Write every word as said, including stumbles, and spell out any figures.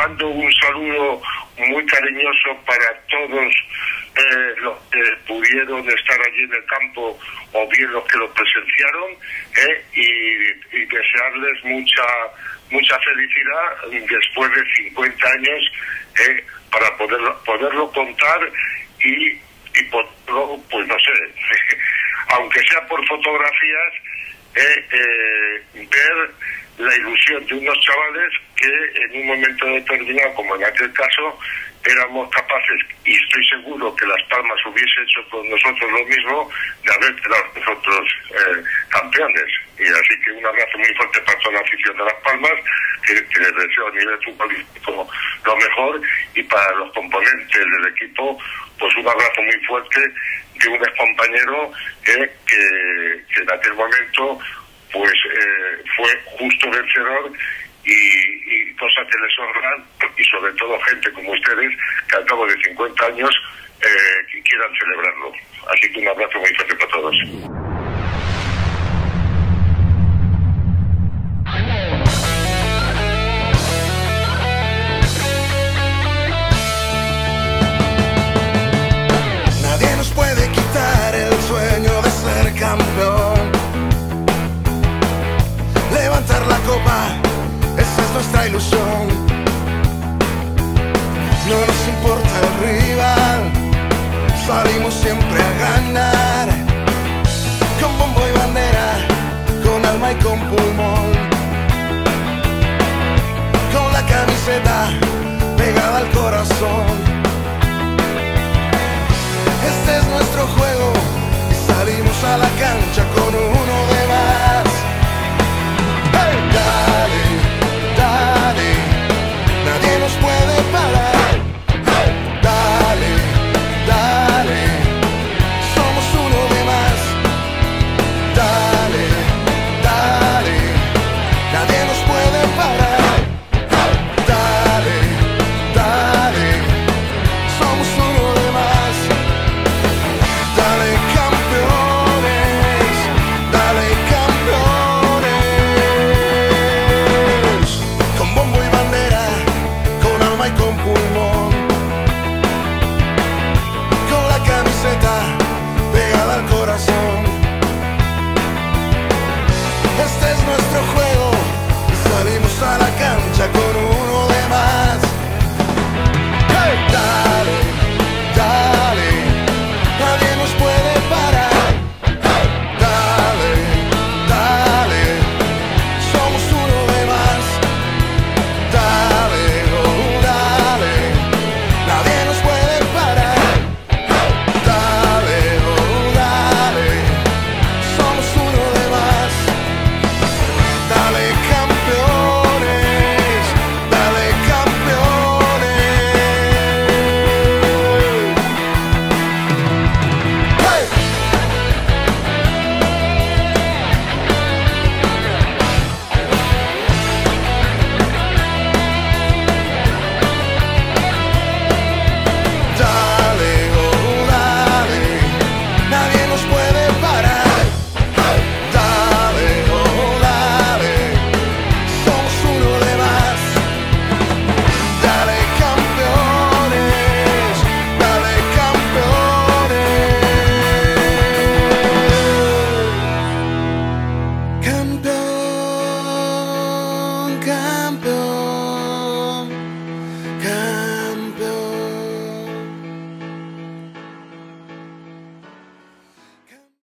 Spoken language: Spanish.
mando un saludo muy cariñoso para todos eh, los que pudieron estar allí en el campo o bien los que lo presenciaron, eh, y, y desearles mucha mucha felicidad después de cincuenta años, eh, para poderlo, poderlo contar y, y poderlo, pues no sé, aunque sea por fotografías, eh, eh, ver la ilusión de unos chavales que en un momento determinado, como en aquel caso, éramos capaces, y estoy seguro que Las Palmas hubiese hecho con nosotros lo mismo, de haber quedado nosotros eh, campeones. Y así que un abrazo muy fuerte para toda la afición de Las Palmas, que, que les deseo a nivel futbolístico lo mejor, y para los componentes del equipo, pues un abrazo muy fuerte de un excompañero eh, que, que en aquel momento pues eh, fue justo vencedor, y, y cosas que les honran, y sobre todo gente como ustedes que al cabo de cincuenta años eh, quieran celebrarlo. Así que un abrazo muy fuerte para todos. Nadie nos puede quitar el sueño de ser campeón. Levantar la copa, esa es nuestra ilusión. No nos importa el rival, salimos siempre a ganar. Con bombo y bandera, con alma y con pulmón. Con la camiseta pegada al corazón. Este es nuestro juego y salimos a la cancha con uno de más. Dale, dale, nadie nos puede parar. Dale, dale, somos uno de más. Dale, dale, nadie nos puede parar.